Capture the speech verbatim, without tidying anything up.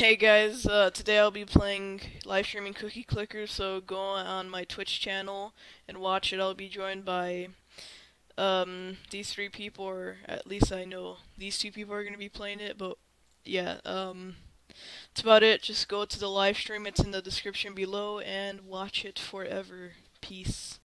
Hey guys, uh, today I'll be playing live streaming Cookie Clicker, so go on my Twitch channel and watch it. I'll be joined by um, these three people, or at least I know these two people are going to be playing it, but yeah, um, that's about it. Just go to the live stream, it's in the description below, and watch it forever. Peace.